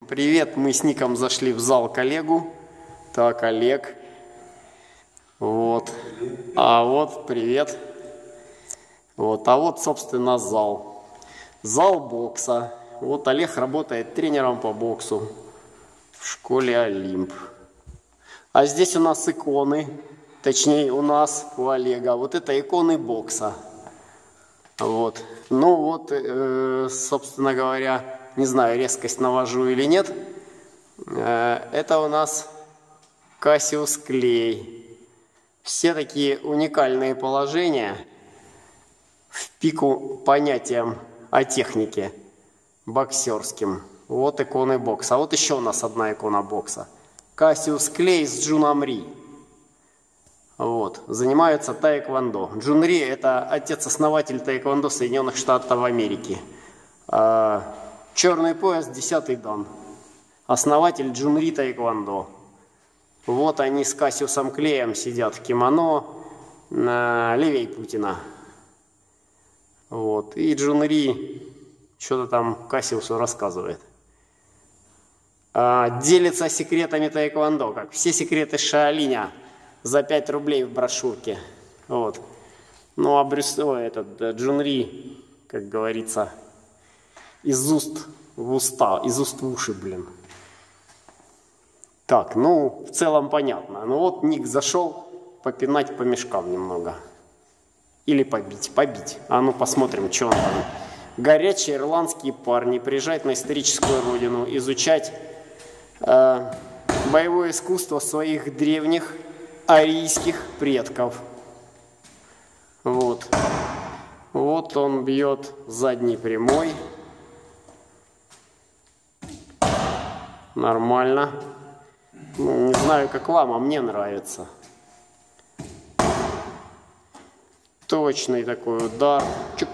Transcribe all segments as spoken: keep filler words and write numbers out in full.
Привет, мы с Ником зашли в зал к Олегу. Так, Олег. Вот. А вот, привет. Вот, а вот, собственно, зал. Зал бокса. Вот Олег работает тренером по боксу в школе Олимп. А здесь у нас иконы. Точнее, у нас, у Олега. Вот это иконы бокса. Вот. Ну вот, э, собственно говоря, не знаю, резкость навожу или нет. Э, это у нас Cassius Clay. Все такие уникальные положения в пику понятиям о технике боксерским. Вот иконы бокса. А вот еще у нас одна икона бокса. Cassius Clay с Джуном Ри. Вот. Занимаются таэквондо. Джун Ри — это отец-основатель таэквондо Соединенных Штатов Америки. А, черный пояс, десятый дан. Основатель Джун Ри таэквондо. Вот они с Кассиусом Клеем сидят в кимоно на левей Путина. Вот. И Джун Ри что-то там Кассиусу рассказывает. А, делится секретами таэквондо, как все секреты Шаолиня. За пять рублей в брошюрке. Вот. Ну, а Брюс, о, этот Джун Ри, как говорится, из уст в уста, из уст в уши, блин. Так, ну, в целом понятно. Ну вот Ник зашел попинать по мешкам немного. Или побить, побить. А ну посмотрим, что он там. Горячие ирландские парни приезжают на историческую родину изучать э, боевое искусство своих древних арийских предков. Вот. Вот он бьет задней прямой. Нормально. Ну, не знаю, как вам, а мне нравится. Точный такой удар. Чук.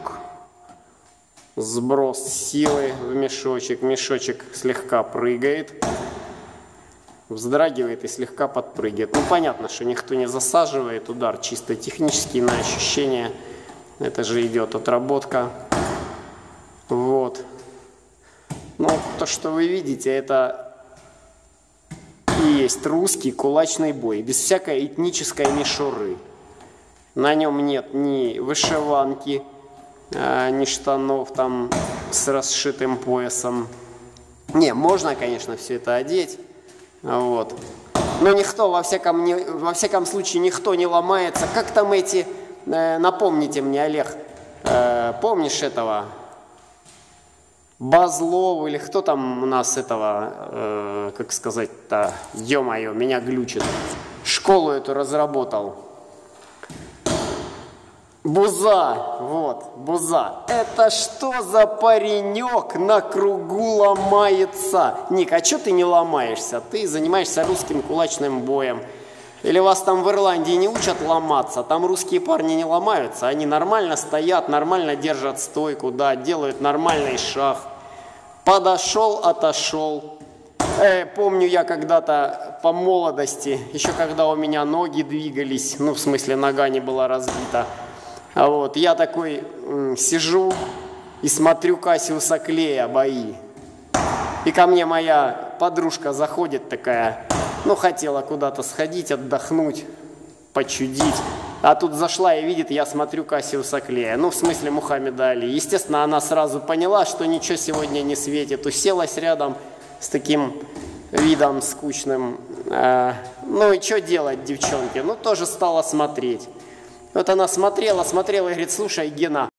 Сброс силы в мешочек. Мешочек слегка прыгает. Вздрагивает и слегка подпрыгивает. Ну, понятно, что никто не засаживает. Удар чисто технический, на ощущение. Это же идет отработка. Вот. Ну, то, что вы видите, это и есть русский кулачный бой. Без всякой этнической мишуры. На нем нет ни вышиванки, ни штанов там с расшитым поясом. Не, можно, конечно, все это одеть. Вот. Но никто, во всяком, не, во всяком случае, никто не ломается. Как там эти, э, напомните мне, Олег, э, помнишь этого Базлов или кто там у нас этого, э, как сказать-то, ё-моё, меня глючит, школу эту разработал. Буза, вот, Буза. Это что за паренек на кругу ломается? Ник, а что ты не ломаешься? Ты занимаешься русским кулачным боем. Или вас там в Ирландии не учат ломаться? Там русские парни не ломаются. Они нормально стоят, нормально держат стойку, да, делают нормальный шаг. Подошел, отошел. Э, помню я когда-то по молодости, еще когда у меня ноги двигались, ну, в смысле, нога не была разбита. А вот я такой м, сижу и смотрю Cassius Clay бои. И ко мне моя подружка заходит такая, ну, хотела куда-то сходить, отдохнуть, почудить. А тут зашла и видит, я смотрю Cassius Clay, ну, в смысле Мухаммеда Али. Естественно, она сразу поняла, что ничего сегодня не светит. Уселась рядом с таким видом скучным. Э, ну, и что делать, девчонки? Ну, тоже стала смотреть. Вот она смотрела, смотрела и говорит: слушай, Гена,